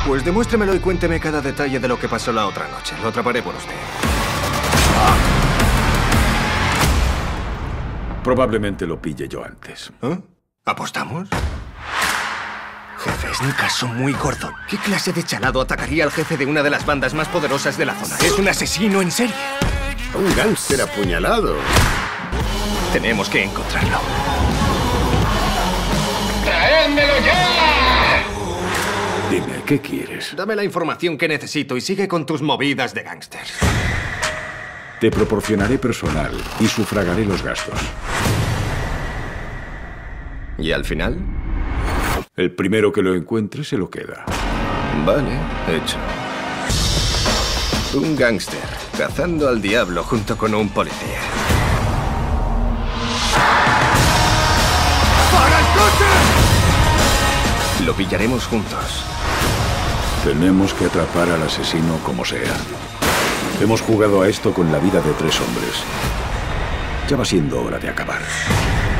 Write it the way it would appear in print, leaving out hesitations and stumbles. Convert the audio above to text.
Pues demuéstremelo y cuénteme cada detalle de lo que pasó la otra noche. Lo atraparé por usted. Probablemente lo pille yo antes. ¿Eh? ¿Apostamos? Jefe, es un caso muy gordo. ¿Qué clase de chalado atacaría al jefe de una de las bandas más poderosas de la zona? Es un asesino en serie. Un gángster apuñalado. Tenemos que encontrarlo. ¡Traédmelo ya! Dime, ¿qué quieres? Dame la información que necesito y sigue con tus movidas de gángster. Te proporcionaré personal y sufragaré los gastos. ¿Y al final? El primero que lo encuentre se lo queda. Vale, hecho. Un gángster cazando al diablo junto con un policía. ¡Para el coche! Lo pillaremos juntos. Tenemos que atrapar al asesino como sea. Hemos jugado a esto con la vida de 3 hombres. Ya va siendo hora de acabar.